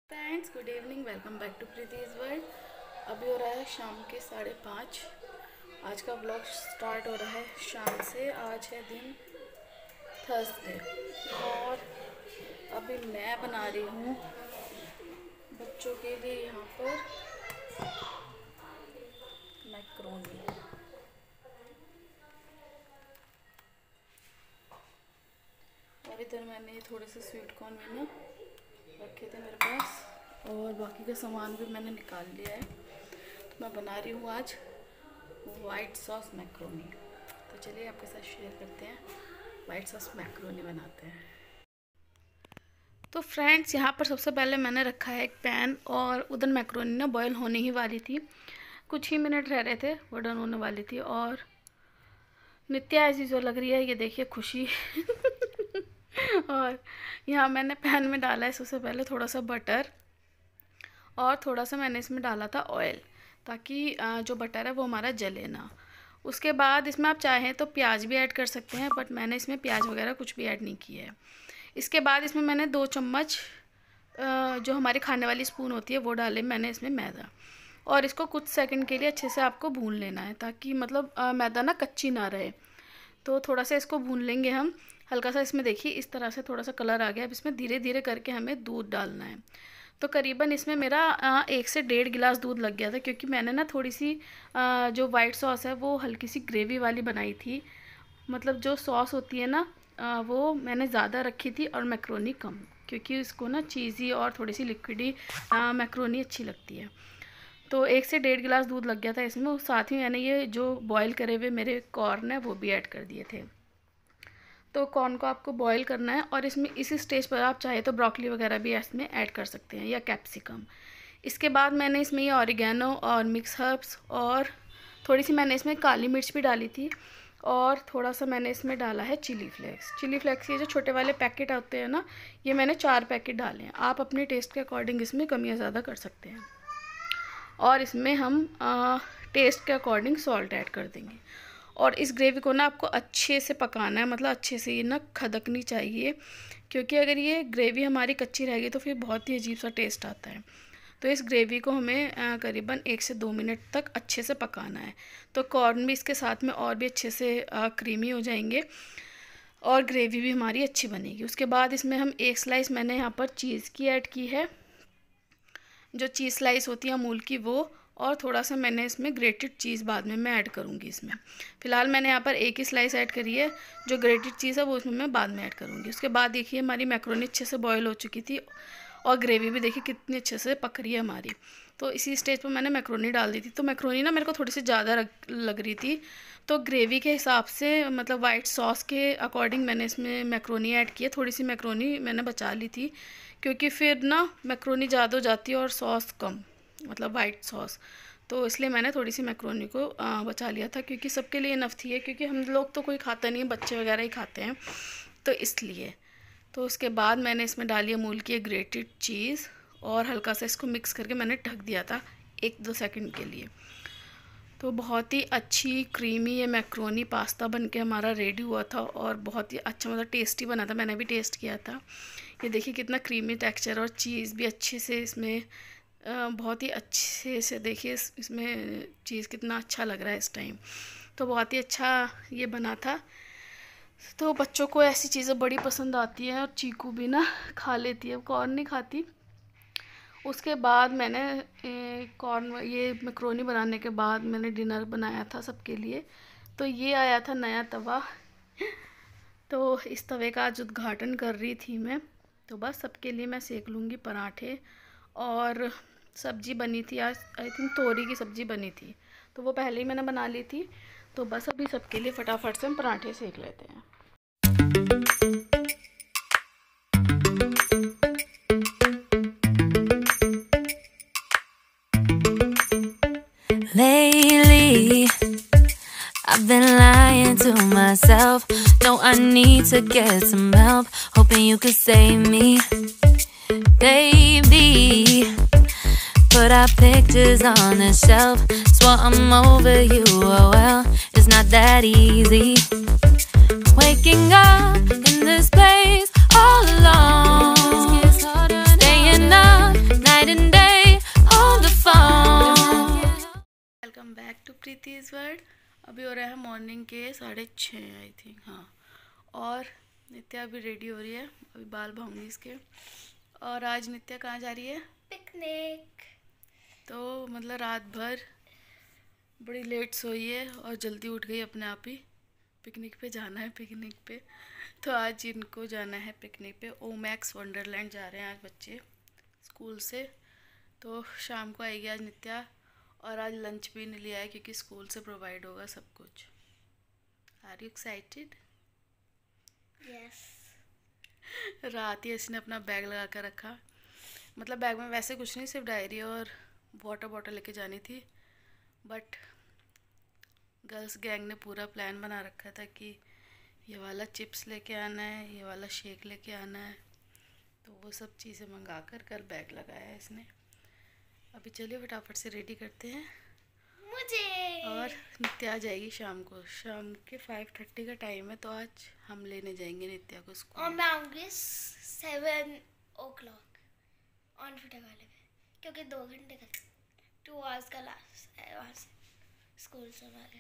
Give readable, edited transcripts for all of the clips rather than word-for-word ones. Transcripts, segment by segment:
Friends, good evening. Welcome back to Preeti's world. अभी हो रहा है शाम के 5:30। आज का ब्लॉग स्टार्ट हो रहा है शाम से। आज है दिन थर्सडे और अभी मैं बना रही हूँ बच्चों के लिए यहाँ पर मैक्रोनी। अभी तो मैंने थोड़े से स्वीट कॉर्न मैंने रखे थे मेरे पास और बाकी का सामान भी मैंने निकाल लिया है। तो मैं बना रही हूँ आज वाइट सॉस मैक्रोनी। तो चलिए आपके साथ शेयर करते हैं, वाइट सॉस मैक्रोनी बनाते हैं। तो फ्रेंड्स, यहाँ पर सबसे पहले मैंने रखा है एक पैन और उधर मैक्रोनी ना बॉयल होने ही वाली थी। कुछ ही मिनट रह रहे थे, वो डन होने वाली थी। और नित्या ऐसी जो लग रही है, ये देखिए खुशी और यहाँ मैंने पैन में डाला है सबसे पहले थोड़ा सा बटर और थोड़ा सा मैंने इसमें डाला था ऑयल, ताकि जो बटर है वो हमारा जले ना। उसके बाद इसमें आप चाहें तो प्याज भी ऐड कर सकते हैं, बट मैंने इसमें प्याज वगैरह कुछ भी ऐड नहीं किया है। इसके बाद इसमें मैंने 2 चम्मच जो हमारी खाने वाली स्पून होती है वो डाले मैंने इसमें मैदा, और इसको कुछ सेकंड के लिए अच्छे से आपको भून लेना है, ताकि मतलब मैदा ना कच्ची ना रहे। तो थोड़ा सा इसको भून लेंगे हम हल्का सा। इसमें देखिए इस तरह से थोड़ा सा कलर आ गया। अब इसमें धीरे धीरे करके हमें दूध डालना है। तो करीबन इसमें मेरा 1 से 1.5 गिलास दूध लग गया था, क्योंकि मैंने ना थोड़ी सी जो वाइट सॉस है वो हल्की सी ग्रेवी वाली बनाई थी। मतलब जो सॉस होती है ना वो मैंने ज़्यादा रखी थी और मैक्रोनी कम, क्योंकि इसको ना चीज़ी और थोड़ी सी लिक्विडी मैक्रोनी अच्छी लगती है। तो 1 से 1.5 गिलास दूध लग गया था इसमें। साथ ही मैंने ये जो बॉयल करे हुए मेरे कॉर्न है वो भी ऐड कर दिए थे। तो कॉर्न को आपको बॉईल करना है, और इसमें इसी स्टेज पर आप चाहे तो ब्रोकली वगैरह भी इसमें ऐड कर सकते हैं या कैप्सिकम। इसके बाद मैंने इसमें ये ऑरिगेनो और मिक्स हर्ब्स और थोड़ी सी मैंने इसमें काली मिर्च भी डाली थी, और थोड़ा सा मैंने इसमें डाला है चिली फ्लेक्स। चिली फ्लेक्स ये जो छोटे वाले पैकेट होते हैं ना, ये मैंने 4 पैकेट डाले हैं। आप अपने टेस्ट के अकॉर्डिंग इसमें कम या ज़्यादा कर सकते हैं। और इसमें हम टेस्ट के अकॉर्डिंग सॉल्ट ऐड कर देंगे। और इस ग्रेवी को ना आपको अच्छे से पकाना है, मतलब अच्छे से ये ना खदकनी चाहिए, क्योंकि अगर ये ग्रेवी हमारी कच्ची रहेगी तो फिर बहुत ही अजीब सा टेस्ट आता है। तो इस ग्रेवी को हमें करीबन 1 से 2 मिनट तक अच्छे से पकाना है। तो कॉर्न भी इसके साथ में और भी अच्छे से क्रीमी हो जाएंगे और ग्रेवी भी हमारी अच्छी बनेगी। उसके बाद इसमें हम 1 स्लाइस मैंने यहाँ पर चीज़ की ऐड की है, जो चीज़ स्लाइस होती है अमूल की वो, और थोड़ा सा मैंने इसमें ग्रेटेड चीज़ बाद में मैं ऐड करूँगी इसमें। फ़िलहाल मैंने यहाँ पर 1 ही स्लाइस ऐड करी है, जो ग्रेटेड चीज़ है वो इसमें मैं बाद में ऐड करूँगी। उसके बाद देखिए हमारी मैक्रोनी अच्छे से बॉयल हो चुकी थी और ग्रेवी भी देखिए कितनी अच्छे से पक रही है हमारी। तो इसी स्टेज पर मैंने मैक्रोनी डाल दी थी। तो मैक्रोनी ना मेरे को थोड़ी सी ज़्यादा लग रही थी, तो ग्रेवी के हिसाब से मतलब वाइट सॉस के अकॉर्डिंग मैंने इसमें मैक्रोनी ऐड की है। थोड़ी सी मैक्रोनी मैंने बचा ली थी, क्योंकि फिर ना मैक्रोनी ज़्यादा हो जाती है और सॉस कम, मतलब वाइट सॉस। तो इसलिए मैंने थोड़ी सी मैक्रोनी को बचा लिया था, क्योंकि सबके लिए इनफ थी है, क्योंकि हम लोग तो कोई खाता नहीं है, बच्चे वगैरह ही खाते हैं, तो इसलिए। तो उसके बाद मैंने इसमें डाली अमूल की ग्रेटेड चीज़ और हल्का सा इसको मिक्स करके मैंने ढक दिया था 1-2 सेकंड के लिए। तो बहुत ही अच्छी क्रीमी ये मैक्रोनी पास्ता बन के हमारा रेडी हुआ था, और बहुत ही अच्छा मतलब टेस्टी बना था। मैंने भी टेस्ट किया था। ये देखिए कितना क्रीमी टेक्सचर, और चीज़ भी अच्छे से इसमें बहुत ही अच्छे से देखिए इसमें चीज़ कितना अच्छा लग रहा है इस टाइम। तो बहुत ही अच्छा ये बना था। तो बच्चों को ऐसी चीज़ें बड़ी पसंद आती हैं, और चीकू भी ना खा लेती है, कॉर्न नहीं खाती। उसके बाद मैंने कॉर्न ये मैक्रोनी बनाने के बाद मैंने डिनर बनाया था सबके लिए। तो ये आया था नया तवा, तो इस तवे का आज उद्घाटन कर रही थी मैं। तो बस सबके लिए मैं सेक लूँगी पराठे, और सब्जी बनी थी आज, आई थिंक तोरी की सब्ज़ी बनी थी, तो वो पहले ही मैंने बना ली थी। तो बस अभी सबके लिए फटाफट से हम पराठे सेक लेते हैं। Lately, I've been lying to myself. No, I need to get some help. Hoping you could save me, baby. Put our pictures on the shelf. Swore I'm over you, oh well, it's not that easy. Waking up in this place all alone, staying up Preeti's world. अभी हो रहा है morning के 6:30 I think, हाँ। और नित्या अभी ready हो रही है, अभी बाल भाऊंगी इसके। और आज नित्या कहाँ जा रही है? पिकनिक। तो मतलब रात भर बड़ी लेट सोई है और जल्दी उठ गई अपने आप ही। पिकनिक पे जाना है, पिकनिक पे। तो आज इनको जाना है पिकनिक पे। ओमैक्स वंडरलैंड जा रहे हैं आज बच्चे स्कूल से। तो शाम को आएगी आज नित्या। और आज लंच भी नहीं लिया है क्योंकि स्कूल से प्रोवाइड होगा सब कुछ। Are you excited? यस। रात ही इसने अपना बैग लगा कर रखा। मतलब बैग में वैसे कुछ नहीं, सिर्फ डायरी और वाटर बॉटल लेके जानी थी। बट गर्ल्स गैंग ने पूरा प्लान बना रखा था कि ये वाला चिप्स लेके आना है, ये वाला शेक लेके आना है। तो वो सब चीज़ें मंगा कर कल बैग लगाया है इसने। अभी चलिए फटाफट से रेडी करते हैं। मुझे और नित्या आ जाएगी शाम को। शाम के 5:30 का टाइम है। तो आज हम लेने जाएंगे नित्या को स्कूल। और मैं आऊँगी 7 o'clock ऑन फुटे वाले पे, क्योंकि 2 घंटे का 2 hours का लास्ट है वहाँ से स्कूल से वाले।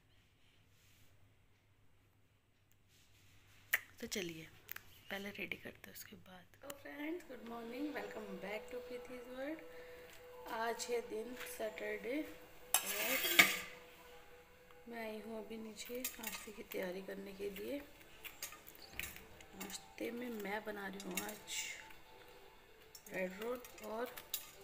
तो चलिए पहले रेडी करते हैं उसके बाद। तो friends, good morning, welcome back to Preeti's world. आज है दिन सैटरडे और मैं आई हूँ अभी नीचे नाश्ते की तैयारी करने के लिए। नाश्ते में मैं बना रही हूँ आज ब्रेड रोल और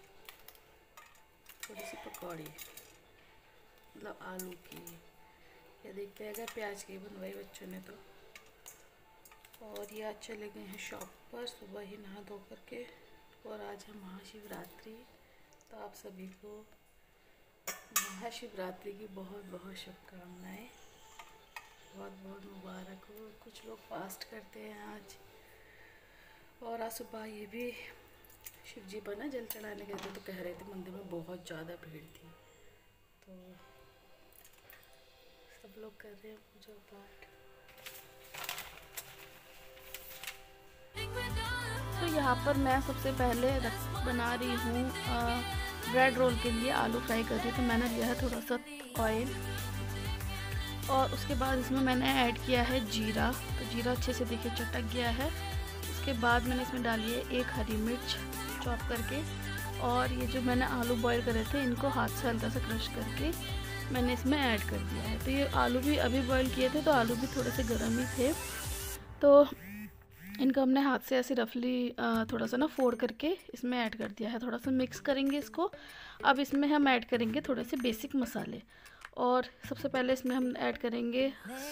थोड़ी सी पकौड़ी, मतलब आलू की। ये देखते हैं अगर प्याज की बनवाई बच्चों ने तो। और ये आज चले गए हैं शॉप पर सुबह ही नहा धो करके। और आज है महाशिवरात्रि। तो आप सभी को महाशिवरात्रि की बहुत बहुत शुभकामनाएं, बहुत बहुत मुबारक हो। कुछ लोग फास्ट करते हैं आज। और आज सुबह ये भी शिव जी पर ना जल चढ़ाने गए थे, तो कह रहे थे मंदिर में बहुत ज़्यादा भीड़ थी। तो सब लोग कर रहे हैं पूजा पाठ। तो यहाँ पर मैं सबसे पहले बना रही हूँ ब्रेड रोल के लिए आलू फ्राई कर रही हूँ। तो मैंने लिया है थोड़ा सा ऑयल और उसके बाद इसमें मैंने ऐड किया है जीरा। तो जीरा अच्छे से देखिए चटक गया है। उसके बाद मैंने इसमें डाली है 1 हरी मिर्च चॉप करके। और ये जो मैंने आलू बॉईल करे थे इनको हाथ से हल्का सा क्रश करके मैंने इसमें ऐड कर दिया है। तो ये आलू भी अभी बॉईल किए थे, तो आलू भी थोड़े से गर्म ही थे। तो इनको हमने हाथ से ऐसे रफली थोड़ा सा ना फोड़ करके इसमें ऐड कर दिया है। थोड़ा सा मिक्स करेंगे इसको। अब इसमें हम ऐड करेंगे थोड़े से बेसिक मसाले। और सबसे पहले इसमें हम ऐड करेंगे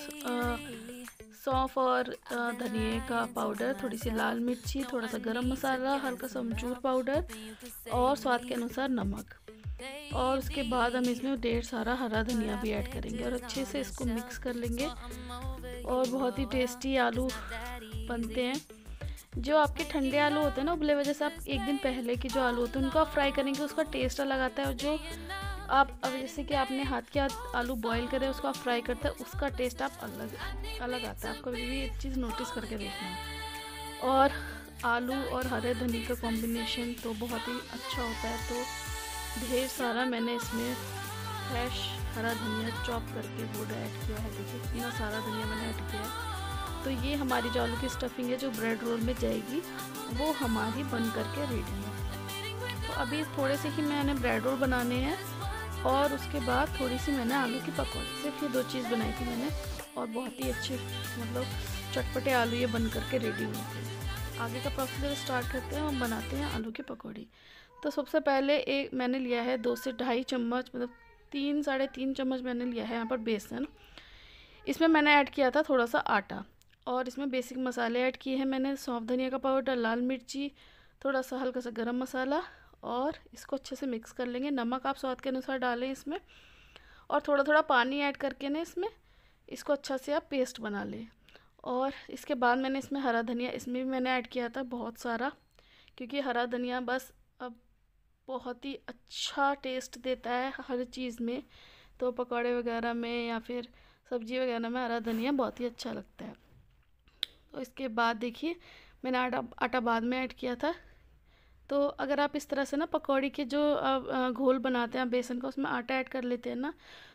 सौंफ और धनिए का पाउडर, थोड़ी सी लाल मिर्ची, थोड़ा सा गरम मसाला, हल्का सा अमचूर पाउडर और स्वाद के अनुसार नमक। और उसके बाद हम इसमें ढेर सारा हरा धनिया भी ऐड करेंगे और अच्छे से इसको मिक्स कर लेंगे। और बहुत ही टेस्टी आलू बनते हैं। जो आपके ठंडे आलू होते हैं ना उबले, वजह से आप एक दिन पहले के जो आलू होते हैं उनको आप फ्राई करेंगे, उसका टेस्ट अलग आता है। और जो आप अब जैसे कि आपने हाथ के आलू बॉईल करे उसको आप फ्राई करते हैं, उसका टेस्ट आप अलग आता है। आपको कभी भी एक चीज़ नोटिस करके देखना। और आलू और हरे धनिए का कॉम्बिनेशन तो बहुत ही अच्छा होता है। तो ढेर सारा मैंने इसमें फ्रेश हरा धनिया चॉप करके वो ऐड किया है। देखिए इतना सारा धनिया मैंने ऐड किया है। तो ये हमारी जो आलू की स्टफिंग है जो ब्रेड रोल में जाएगी वो हमारी बन करके रेडी है। तो अभी थोड़े से ही मैंने ब्रेड रोल बनाने हैं और उसके बाद थोड़ी सी मैंने आलू की पकौड़ी, सिर्फ ये 2 चीज़ बनाई थी मैंने। और बहुत ही अच्छे मतलब चटपटे आलू ये बन करके रेडी हुए थे। आगे का प्रोसीजर स्टार्ट करते हैं, हम बनाते हैं आलू की पकौड़ी। तो सबसे पहले मैंने लिया है 2 से ढाई चम्मच, मतलब 3 साढ़े 3 चम्मच मैंने लिया है यहाँ पर बेसन। इसमें मैंने ऐड किया था थोड़ा सा आटा। और इसमें बेसिक मसाले ऐड किए हैं मैंने, सौंफ धनिया का पाउडर, लाल मिर्ची, थोड़ा सा हल्का सा गरम मसाला। और इसको अच्छे से मिक्स कर लेंगे। नमक आप स्वाद के अनुसार डालें इसमें। और थोड़ा थोड़ा पानी ऐड करके ना इसमें इसको अच्छा से आप पेस्ट बना लें। और इसके बाद मैंने इसमें हरा धनिया इसमें भी मैंने ऐड किया था बहुत सारा, क्योंकि हरा धनिया बस अब बहुत ही अच्छा टेस्ट देता है हर चीज़ में। तो पकौड़े वगैरह में या फिर सब्ज़ी वगैरह में हरा धनिया बहुत ही अच्छा लगता है। तो इसके बाद देखिए मैंने आटा बाद में ऐड किया था। तो अगर आप इस तरह से ना पकौड़ी के जो घोल बनाते हैं बेसन का, उसमें आटा ऐड कर लेते हैं ना,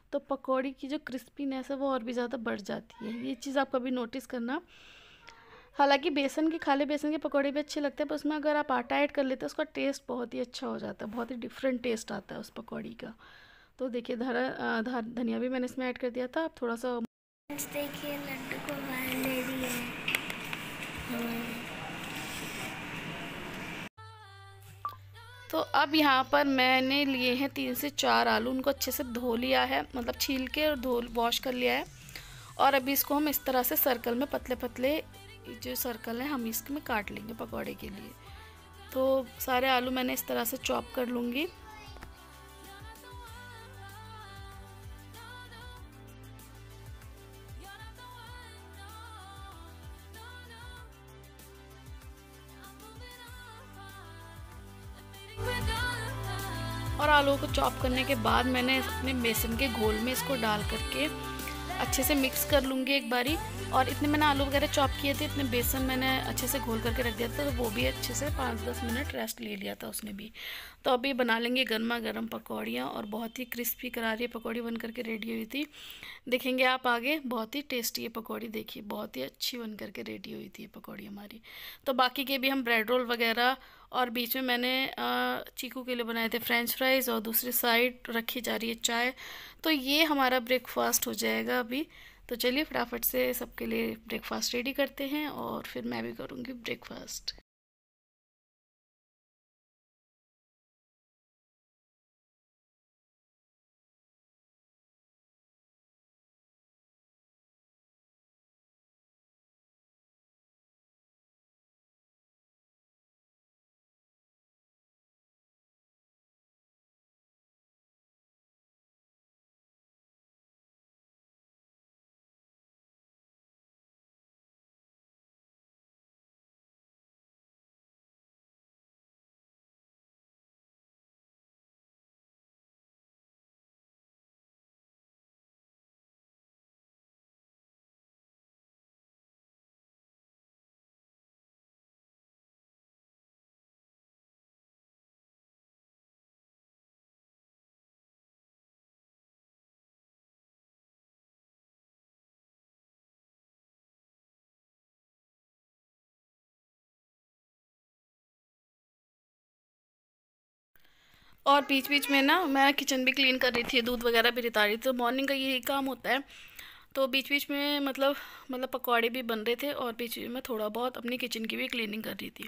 तो पकौड़ी की जो क्रिस्पीनेस है वो और भी ज़्यादा बढ़ जाती है। ये चीज़ आप कभी नोटिस करना। हालांकि बेसन के, खाली बेसन के पकौड़े भी अच्छे लगते हैं, पर उसमें अगर आप आटा ऐड कर लेते हैं उसका टेस्ट बहुत ही अच्छा हो जाता है, बहुत ही डिफरेंट टेस्ट आता है उस पकौड़ी का। तो देखिए धनिया भी मैंने इसमें ऐड कर दिया था। अब थोड़ा सा देखिए लड्डू को बाहर ले रही है। तो अब यहाँ पर मैंने लिए हैं 3 से 4 आलू। उनको अच्छे से धो लिया है, मतलब छील के और वॉश कर लिया है। और अभी इसको हम इस तरह से सर्कल में, पतले पतले जो सर्कल है हम इसमें काट लेंगे पकौड़े के लिए। तो सारे आलू मैंने इस तरह से चॉप कर लूँगी। और आलू को चॉप करने के बाद मैंने अपने बेसन के घोल में इसको डाल करके अच्छे से मिक्स कर लूँगी एक बारी। और इतने मैंने आलू वगैरह चॉप किए थे, इतने बेसन मैंने अच्छे से घोल करके रख दिया था, तो वो भी अच्छे से 5-10 मिनट रेस्ट ले लिया था उसने भी। तो अभी बना लेंगे गर्मा गर्म पकौड़ियाँ, और बहुत ही क्रिस्पी करारी पकौड़ी बन करके रेडी हुई थी। देखेंगे आप आगे, बहुत ही टेस्टी है पकौड़ी। देखिए बहुत ही अच्छी बन करके रेडी हुई थी ये पकौड़ी हमारी। तो बाकी के भी हम ब्रेड रोल वगैरह, और बीच में मैंने चीकू के लिए बनाए थे फ्रेंच फ्राइज़, और दूसरी साइड रखी जा रही है चाय। तो ये हमारा ब्रेकफास्ट हो जाएगा अभी। तो चलिए फटाफट से सबके लिए ब्रेकफास्ट रेडी करते हैं, और फिर मैं भी करूँगी ब्रेकफास्ट। और बीच बीच में ना मैं किचन भी क्लीन कर रही थी, दूध वगैरह भी रिता रही थी। तो मॉर्निंग का यही काम होता है। तो बीच बीच में मतलब पकौड़े भी बन रहे थे, और बीच में थोड़ा बहुत अपनी किचन की भी क्लीनिंग कर रही थी।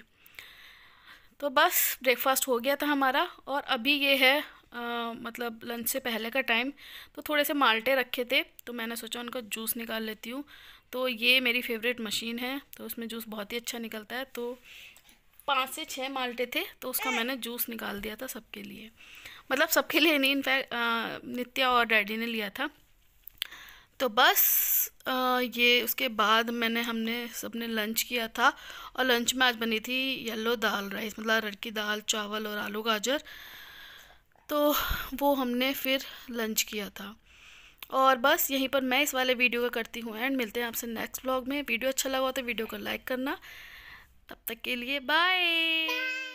तो बस ब्रेकफास्ट हो गया था हमारा, और अभी ये है मतलब लंच से पहले का टाइम। तो थोड़े से माल्टे रखे थे, तो मैंने सोचा उनका जूस निकाल लेती हूँ। तो ये मेरी फेवरेट मशीन है, तो उसमें जूस बहुत ही अच्छा निकलता है। तो 5 से 6 माल्टे थे, तो उसका मैंने जूस निकाल दिया था सबके लिए। मतलब सबके लिए नहीं, इनफैक्ट नित्या और डैडी ने लिया था। तो बस ये उसके बाद हमने सबने लंच किया था। और लंच में आज बनी थी येलो दाल राइस, मतलब अरहर की दाल, चावल और आलू गाजर। तो वो हमने फिर लंच किया था। और बस यहीं पर मैं इस वाले वीडियो का करती हूँ एंड। मिलते हैं आपसे नेक्स्ट व्लॉग में। वीडियो अच्छा लगा हो तो वीडियो को लाइक करना। तब तक के लिए बाय।